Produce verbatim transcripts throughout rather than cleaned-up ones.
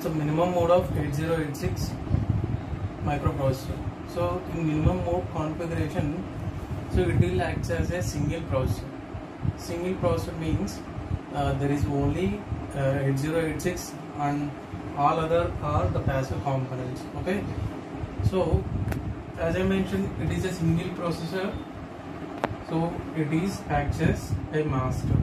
So minimum mode of eight zero eight six microprocessor. So in minimum mode configuration, so it will act as a single processor. Single processor means uh, there is only uh, eight zero eight six and all other are the passive components. Okay, so as I mentioned, it is a single processor, so it is acts as a master.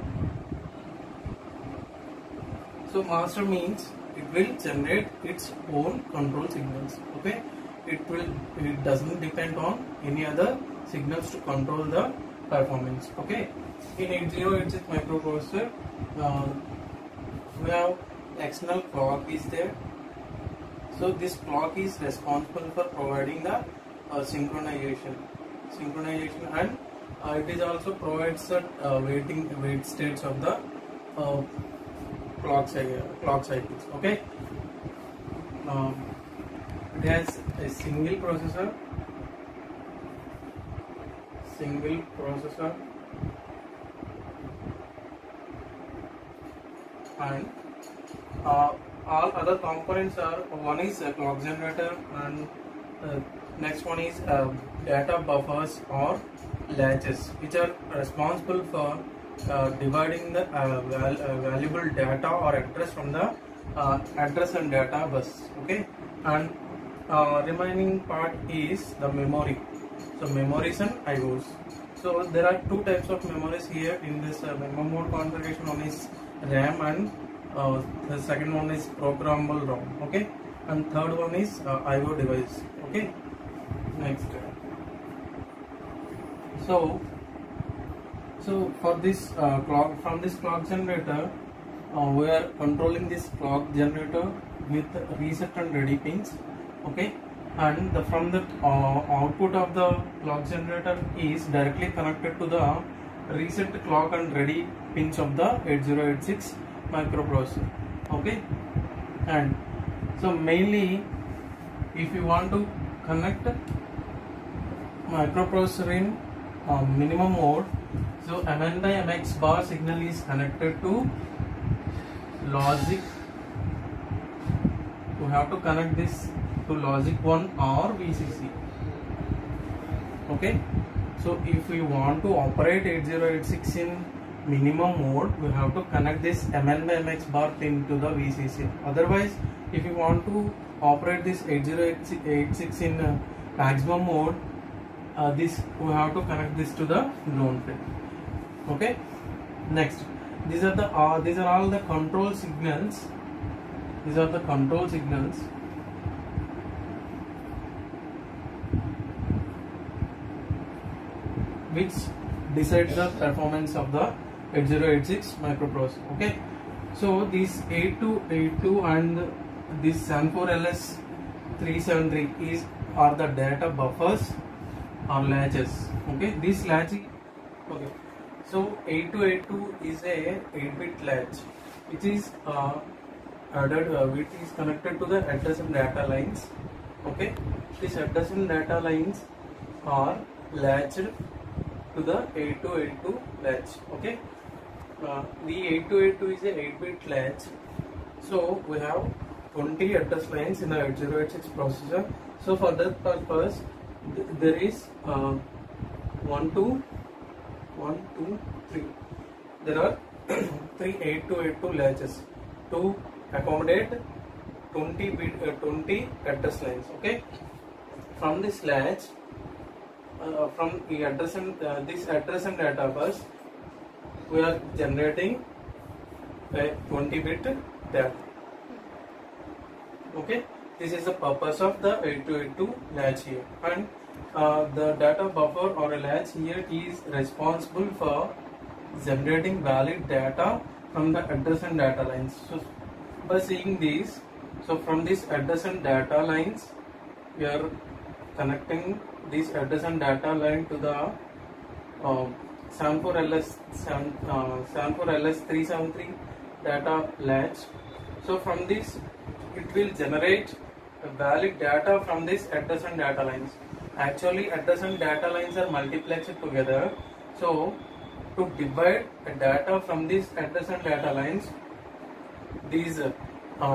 So master means it will generate its own control signals. Okay, it will it doesn't depend on any other signals to control the performance. Okay, in eight zero eight six microprocessor, uh, we have external clock is there. So this clock is responsible for providing the uh, synchronization, synchronization, and uh, it is also provides the uh, waiting wait states of the uh, clock cycle, clock cycles. Okay, um, it has a single processor, single processor, and uh, all other components are, one is a clock generator, and uh, next one is uh, data buffers or latches, which are responsible for uh, dividing the uh, val uh, valuable data or address from the uh, address and data bus. Okay, and uh, remaining part is the memory. So memories and I Os. So there are two types of memories here in this uh, minimum mode configuration. One is RAM, and uh, the second one is programmable ROM. Okay, and third one is uh, I O device. Okay, next. So, so for this uh, clock, from this clock generator, uh, we are controlling this clock generator with reset and ready pins. Okay, and the, from the uh, output of the clock generator is directly connected to the reset clock and ready pins of the eight zero eight six microprocessor. Okay, and so mainly if you want to connect microprocessor in uh, minimum mode, so M N by M X bar signal is connected to logic. You have to connect this to logic one or V C C. Okay, so if we want to operate eight zero eight six in minimum mode, we have to connect this M N by M X bar pin to the V C C. Otherwise, if you want to operate this eight zero eight six in uh, maximum mode, uh, this we have to connect this to the ground pin. Okay, next, these are the uh, these are all the control signals. These are the control signals which decide the performance of the eight zero eight six microprocessor. Okay, so this eight two eight two and this seven four L S three seven three is are the data buffers or latches. Okay, this latch. Okay, so eight two eight two is a eight bit latch which is uh, added uh, which is connected to the address and data lines. Okay, this address and data lines are latched to the eight two eight two latch. Okay, uh, the eight two eight two is a eight bit latch, so we have twenty address lines in the eight zero eight six processor. So for that purpose, th there is uh, one two one two three. There are three eight two eight two latches to accommodate twenty bit uh, twenty address lines. Okay, from this latch, uh, from the address and uh, this address and data bus, we are generating a twenty bit data. Okay, this is the purpose of the eight two eight two latch here, and uh, the data buffer or a latch here is responsible for generating valid data from the address and data lines. So by seeing these, so from this address and data lines, we are connecting this address and data line to the uh, seven four L S three seven three data latch. So from this, it will generate valid data from this address and data lines. Actually, address and data lines are multiplexed together. So to divide data from these address and data lines, these uh,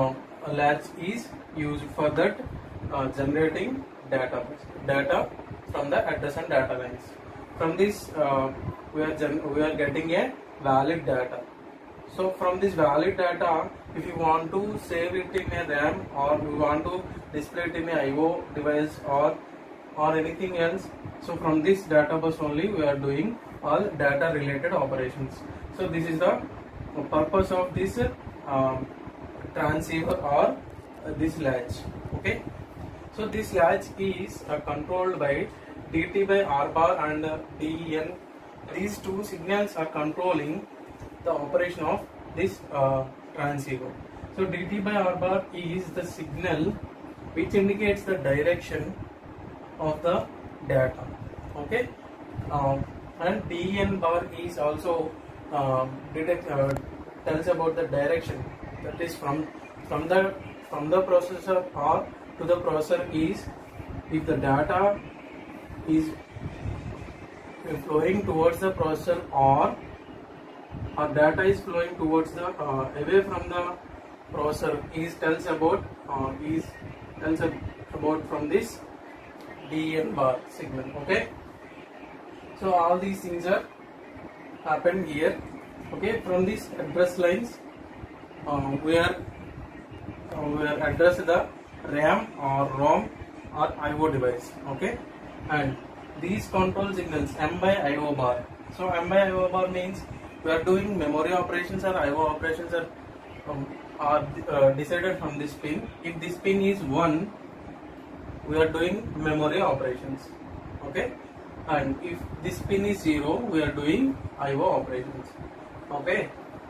latch is used for that uh, generating data data from the address and data lines. From this uh, we are gen we are getting a valid data. So from this valid data, if you want to save it in a RAM or you want to display it in a I O device or or anything else, so from this data bus only we are doing all data related operations. So this is the purpose of this uh, transceiver or uh, this latch. Okay, so this latch is uh, controlled by D T by R bar and uh, D E N. These two signals are controlling the operation of this uh, transceiver. So D T by R bar is the signal which indicates the direction of the data. Okay, um, and D E N bar is also uh, detect uh, tells about the direction, that is from from the from the processor or to the processor is if the data is flowing towards the processor or or data is flowing towards the uh, away from the processor is tells about uh, is tells about from this D E N bar signal. Okay, so all these things are happen here. Okay, from these address lines uh, we are uh, we are address the RAM or ROM or I O device. Okay, and these control signals M by I O bar. So M by I O bar means we are doing memory operations or I O operations are, um, are uh, decided from this pin. If this pin is one, we are doing memory operations. Okay, and if this pin is zero, we are doing I O operations. Okay,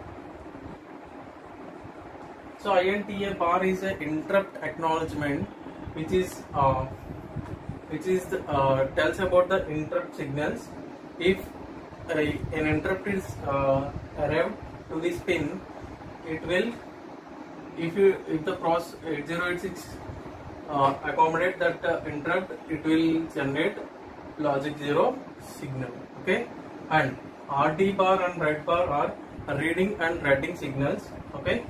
so I N T A bar is an interrupt acknowledgement, which is uh, which is the, uh, tells about the interrupt signals. If uh, an interrupt is uh, arrived to this pin, it will if you if the process eight zero eight six uh, accommodate that uh, interrupt, it will generate logic zero signal. Okay, and R D bar and write bar are reading and writing signals. Okay,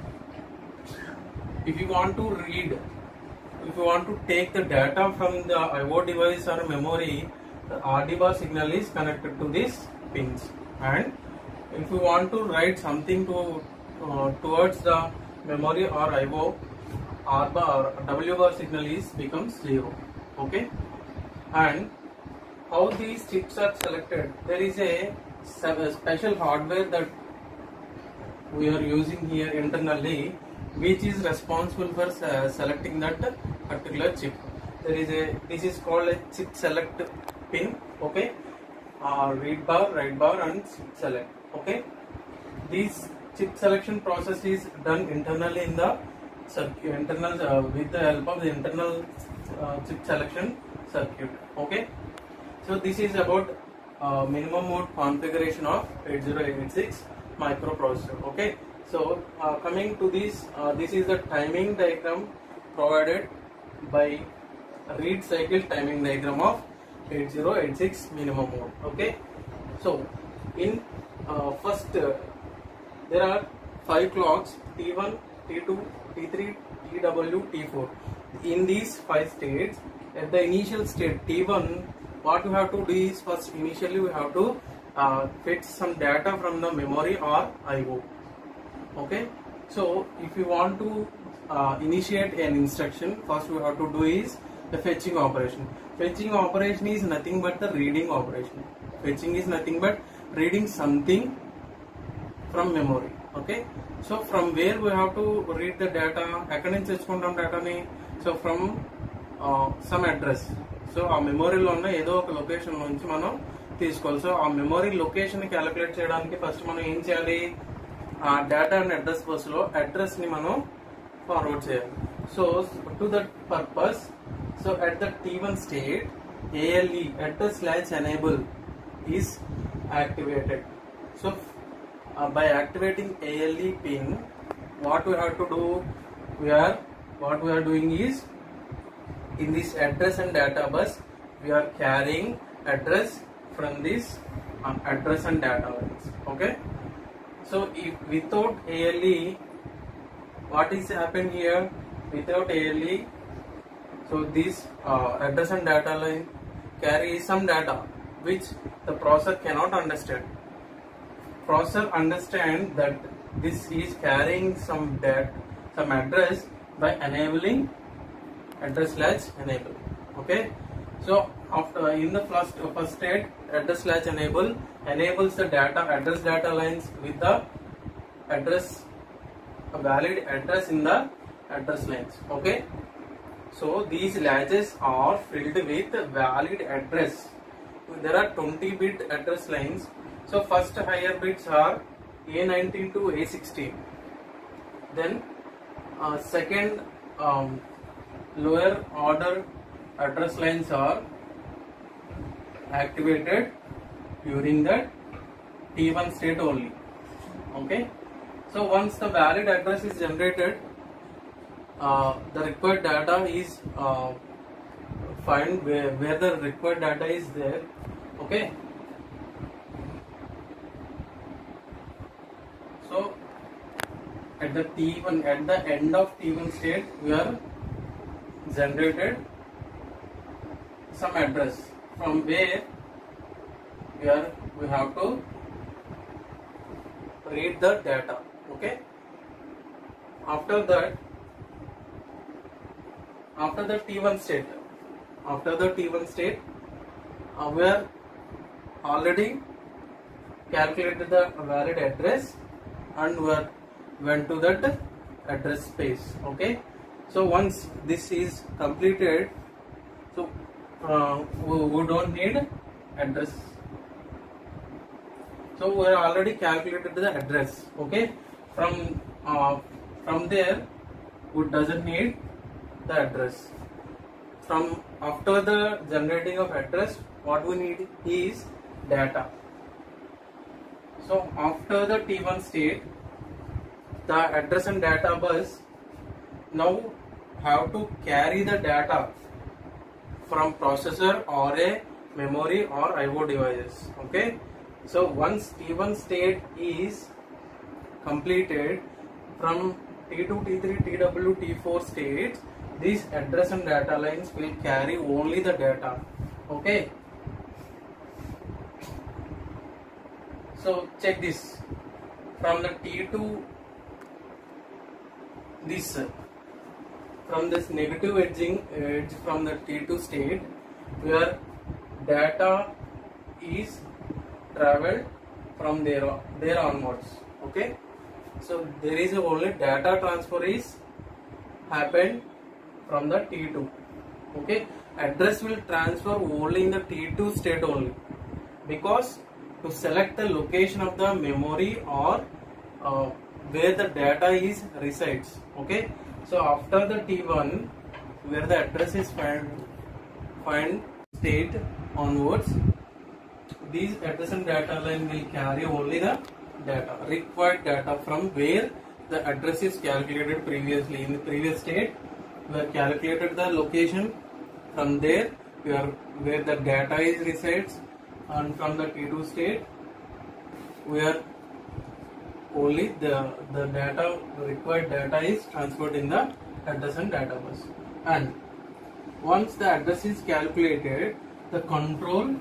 if you want to read, if you want to take the data from the I O device or memory, the R D bar signal is connected to these pins, and if you want to write something to uh, towards the memory or I O, R bar or W bar signal is becomes zero. Okay, and how these chips are selected, there is a special hardware that we are using here internally, which is responsible for uh, selecting that particular chip. There is a this is called a chip select pin. Okay, uh, read bar, write bar, and chip select. Okay, this chip selection process is done internally in the circuit, internal uh, with the help of the internal uh, chip selection circuit. Okay, so this is about uh, minimum mode configuration of eight zero eight six microprocessor. Okay, so uh, coming to this, uh, this is the timing diagram provided by read cycle timing diagram of eight zero eight six minimum mode. Okay, so in uh, first uh, there are five clocks T one, T two, T three, T W, T four. In these five states, at the initial state T one, what you have to do is first initially we have to uh, fetch some data from the memory or I O. Okay, so if you want to uh, initiate an instruction, first we have to do is the fetching operation. Fetching operation is nothing but the reading operation. Fetching is nothing but reading something from memory. Okay, so from where we have to read the data, ekkadi nunchi techukuntam data ni, so from uh, some address. So ఆ మెమొరీలో ఉన్న ఏదో ఒక location నుంచి మనం తీసుకోవాలి. So ఆ memory location calculate చేయడానికి first మనం ఏం చేయాలి, ఆ డేటా అండ్ అడ్రస్ బస్ లో అడ్రస్ ని మనం ఫార్వర్డ్ చేయాలి. So to that purpose, so at the T one state A L E address latch enable is activated. So uh, by activating A L E pin, what we have to do, we are what we are doing is in this address and data bus we are carrying address from this uh, address and data lines. Okay, so if without A L E, what is happened here, without A L E. So this uh, address and data line carry some data which the processor cannot understand. Processor understand that this is carrying some dat some address by enabling address latch enable. Okay, so after in the first first state, address latch enable enables the data address data lines with the address a valid address in the address lines. Okay, so these latches are filled with valid address. There are twenty bit address lines. So first higher bits are A nineteen to A sixteen. Then uh, second um, lower order address lines are activated during the T one state only. Okay, so once the valid address is generated, uh, the required data is uh, find where, where the required data is there. Okay, so at the T one, at the end of T one state, we are generated some address from where we are we have to read the data. Okay, after that, after the T one state, after the T one state, uh, we are already calculated the valid address and we are went to that address space. Okay, so once this is completed, so uh, we, we don't need address. So we are already calculated the address. Okay, from uh, from there we doesn't need the address. From after the generating of address, what we need is data. So after the T one state, the address and data bus now have to carry the data from processor or a memory or I O devices. Okay, so once T one state is completed, from T two, T three, T W, T four states, these address and data lines will carry only the data. Okay, so check this. From the T two, this from this negative edging edge from the T two state, where data is traveled from there there onwards. Okay, so there is a only data transfer is happened from the T two. Okay, address will transfer only in the T two state only, because to select the location of the memory or uh, where the data is resides. Okay, so after the T one, where the address is find find state onwards, these address and data line will carry only the data, required data from where the address is calculated previously. In the previous state, we have calculated the location. From there, we are where the data is resides, and from the T two state, we are only the the data the required data is transferred in the address and data bus. And once the address is calculated, the control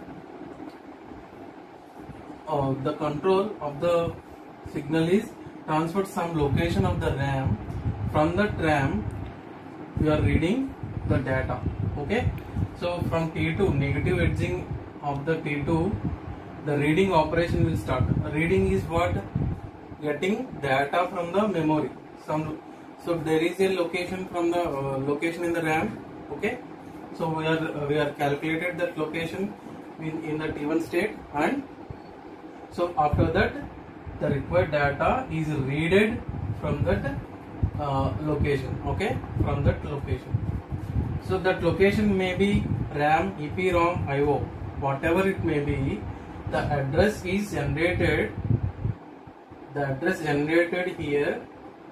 uh, the control of the signal is transferred some location of the RAM. From that RAM, we are reading the data. Okay, so from T two, negative edging of the T two, the reading operation will start. Reading is what? Getting data from the memory. Some so there is a location from the uh, location in the RAM. Okay, so we are uh, we are calculated that location in, in the T one state, and so after that the required data is readed from that uh, location. Okay, from that location. So that location may be RAM, E P ROM, I O, whatever it may be. The address is generated. The address generated here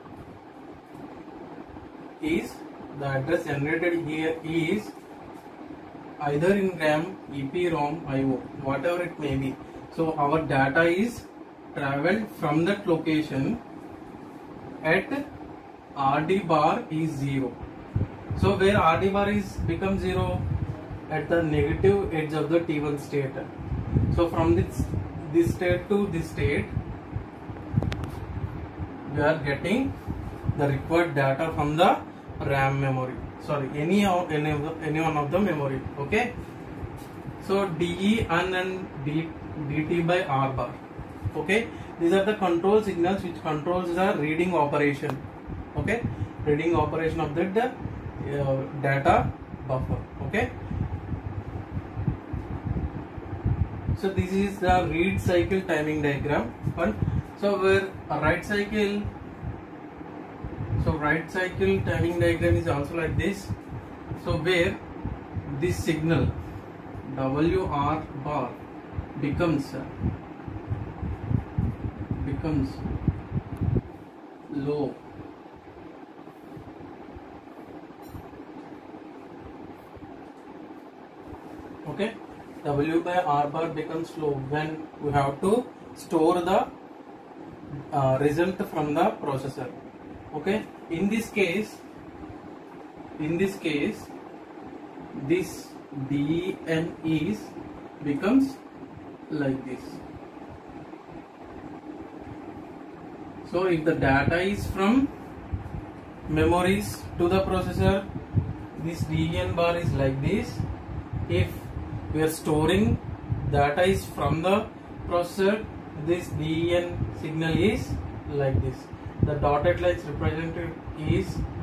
is the address generated here is either in RAM, E P ROM, I O, whatever it may be. So our data is traveled from that location at R D bar is zero. So where R D bar is become zero at the negative edge of the T one state. So from this this state to this state, we are getting the required data from the RAM memory. Sorry, any of any of the, any one of the memory. Okay. So D E and then D, dt by R bar. Okay. These are the control signals which controls the reading operation. Okay. Reading operation of that uh, data buffer. Okay. So this is the read cycle timing diagram. One. So where a write cycle. So write cycle timing diagram is also like this. So where this signal W R bar becomes becomes low, okay, W by R bar becomes low when we have to store the uh, result from the processor. Okay, in this case, in this case, this D N is becomes like this. So if the data is from memories to the processor, this D N bar is like this. If we are storing data is from the processor, this D N signal is like this. The dotted lines represented is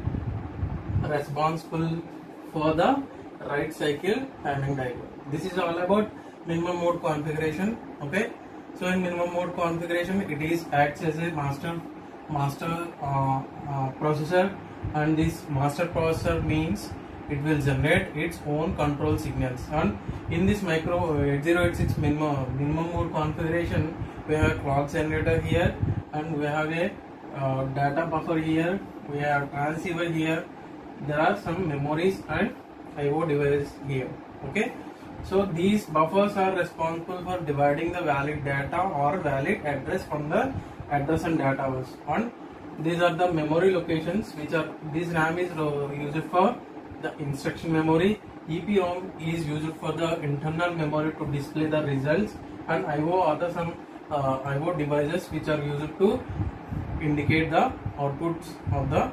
responsible for the write cycle timing diagram. This is all about minimum mode configuration. Okay, so in minimum mode configuration, it is acts as a master master uh, uh, processor, and this master processor means it will generate its own control signals. And in this micro eight zero eight six minimum minimum mode configuration, we have a clock generator here, and we have a uh, data buffer here, we have transceiver here, there are some memories and I O devices here. Okay, so these buffers are responsible for dividing the valid data or valid address from the address and data bus. And these are the memory locations which are, this RAM is used for the instruction memory, EEPROM is used for the internal memory to display the results, and I O are the some uh, I O devices which are used to indicate the outputs of the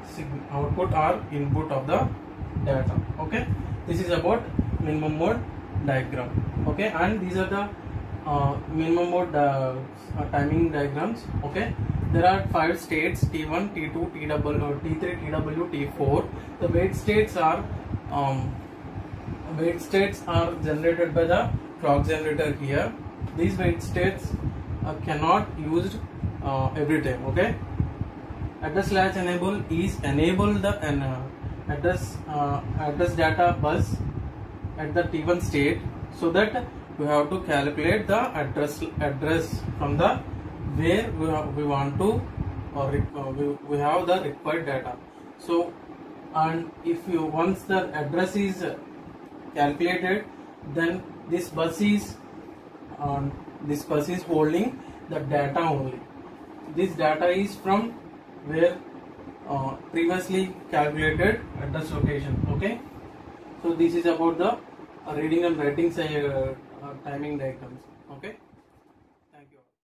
output or input of the data. Okay, this is about minimum mode diagram. Okay, and these are the uh, minimum mode uh, timing diagrams. Okay, there are five states: T one, T two, T W, T three, T W, T four. The wait states are um, wait states are generated by the clock generator here. These wait states uh, cannot used uh, every time. Okay, address latch enable is enable the uh, address uh, address data bus at the T one state, so that we have to calculate the address address from the where we, have, we want to or uh, we, we have the required data. So, and if you once the address is calculated, then this bus is um, this bus is holding the data only. This data is from where uh, previously calculated address location. Okay, so this is about the uh, reading and writing uh, uh, timing diagrams. Okay.